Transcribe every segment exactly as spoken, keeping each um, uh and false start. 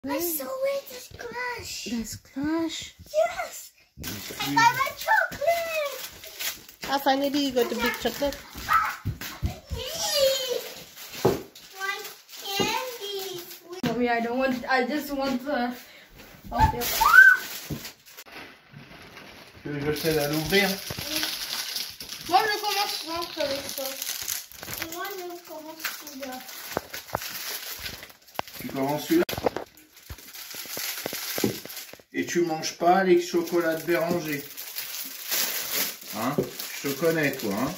I saw it. That's Clash. That's Clash. Yes. I got my chocolate. Ah, finally you got the big chocolate. My candy. Mommy, I don't want. I just want the. Okay. Tu veux que je t'aide à l'ouvrir? Moi, je commence France avec ça. Et moi, je commence celui-là. Tu commences celui-là? Et tu manges pas les chocolats de Béranger. Hein? Je te connais, toi, hein?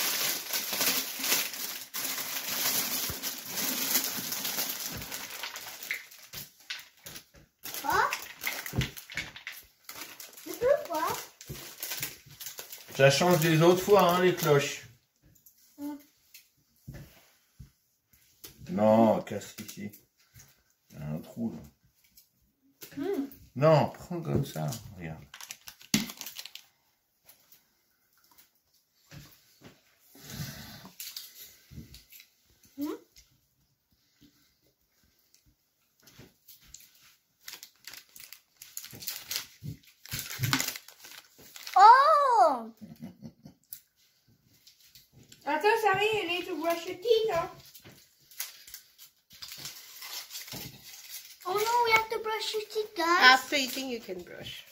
Quoi? Tu peux quoi? Ça change des autres fois, hein, les cloches. Mm. Non, casse ici. Il y a un trou, là. Mm. Non, prends comme ça, regarde. Mm. Oh! Attends, Sari, you need to brush your teeth, huh? Oh no, we have to brush your teeth, guys. After eating, you can brush.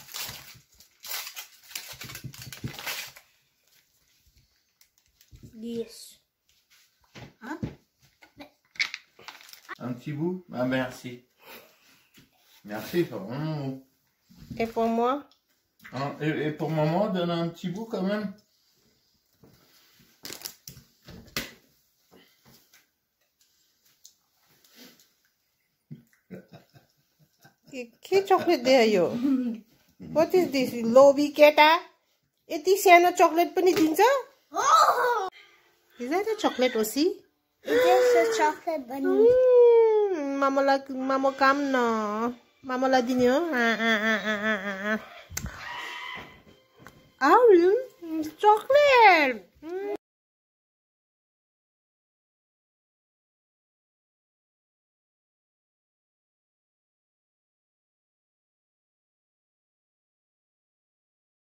Yes. Hein? Un petit bout? Ah, merci. Merci, c'est vraiment. Et pour moi? Hein, et, et pour maman, donne un petit bout quand même. What chocolate there you? What is this? Lobby keta? Iti siya chocolate pani dinsa? Oh! Is that a chocolate aussi? It is a chocolate bunny. Mm, mama la mama kam no. Mama la dinyo. Ah ah ah ah ah ah. Ah, really? It's chocolate. Mm.